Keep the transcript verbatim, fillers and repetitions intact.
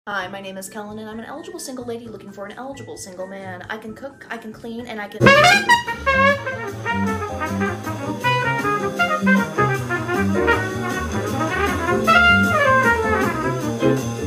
Hi, my name is Kellen and I'm an eligible single lady looking for an eligible single man. I can cook, I can clean, and I can...